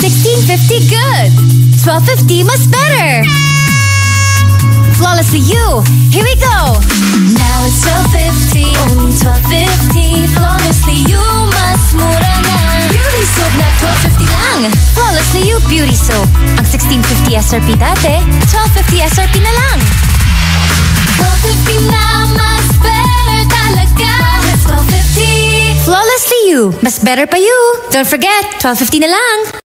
1650 good. 1250 mas better. FlawlesslyU, here we go. Now it's 1250, only 1250. FlawlesslyU, mas mura na. Beauty soap na 1250 lang. FlawlesslyU Beauty Soap. Ang 1650 SRP dati, 1250 SRP na lang. 1250 na, mas better talaga. 1250. FlawlesslyU, mas better pa you. Don't forget, 1250 na lang.